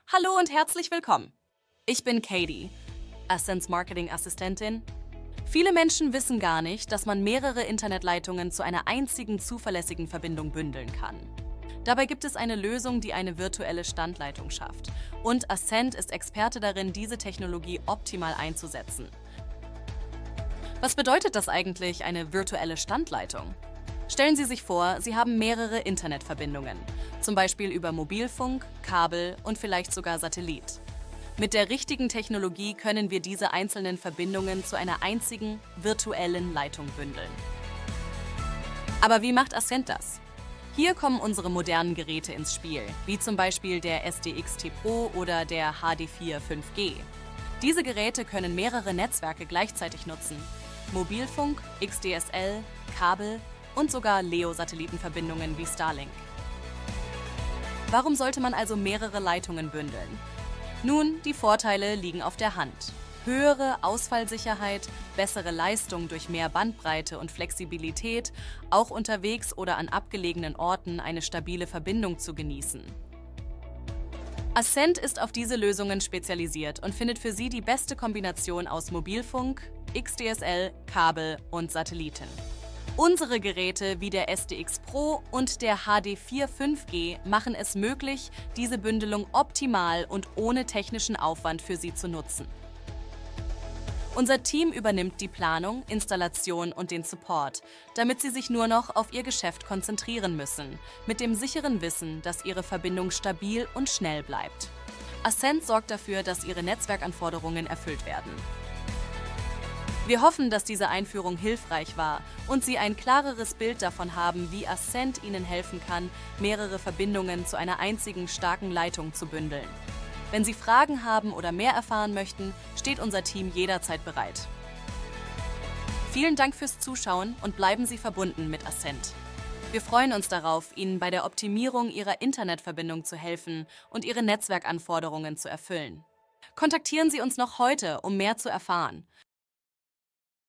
Hallo und herzlich willkommen. Ich bin Katie, Ascents Marketing-Assistentin. Viele Menschen wissen gar nicht, dass man mehrere Internetleitungen zu einer einzigen zuverlässigen Verbindung bündeln kann. Dabei gibt es eine Lösung, die eine virtuelle Standleitung schafft. Und Ascent ist Experte darin, diese Technologie optimal einzusetzen. Was bedeutet das eigentlich, eine virtuelle Standleitung? Stellen Sie sich vor, Sie haben mehrere Internetverbindungen, zum Beispiel über Mobilfunk, Kabel und vielleicht sogar Satellit. Mit der richtigen Technologie können wir diese einzelnen Verbindungen zu einer einzigen virtuellen Leitung bündeln. Aber wie macht Ascent das? Hier kommen unsere modernen Geräte ins Spiel, wie zum Beispiel der SDXT Pro oder der HD4 5G. Diese Geräte können mehrere Netzwerke gleichzeitig nutzen: Mobilfunk, XDSL, Kabel und sogar LEO-Satellitenverbindungen wie Starlink. Warum sollte man also mehrere Leitungen bündeln? Nun, die Vorteile liegen auf der Hand. Höhere Ausfallsicherheit, bessere Leistung durch mehr Bandbreite und Flexibilität, auch unterwegs oder an abgelegenen Orten eine stabile Verbindung zu genießen. Ascent ist auf diese Lösungen spezialisiert und findet für Sie die beste Kombination aus Mobilfunk, XDSL, Kabel und Satelliten. Unsere Geräte wie der SDX Pro und der HD4 5G machen es möglich, diese Bündelung optimal und ohne technischen Aufwand für Sie zu nutzen. Unser Team übernimmt die Planung, Installation und den Support, damit Sie sich nur noch auf Ihr Geschäft konzentrieren müssen, mit dem sicheren Wissen, dass Ihre Verbindung stabil und schnell bleibt. Ascent sorgt dafür, dass Ihre Netzwerkanforderungen erfüllt werden. Wir hoffen, dass diese Einführung hilfreich war und Sie ein klareres Bild davon haben, wie Ascent Ihnen helfen kann, mehrere Verbindungen zu einer einzigen starken Leitung zu bündeln. Wenn Sie Fragen haben oder mehr erfahren möchten, steht unser Team jederzeit bereit. Vielen Dank fürs Zuschauen und bleiben Sie verbunden mit Ascent. Wir freuen uns darauf, Ihnen bei der Optimierung Ihrer Internetverbindung zu helfen und Ihre Netzwerkanforderungen zu erfüllen. Kontaktieren Sie uns noch heute, um mehr zu erfahren.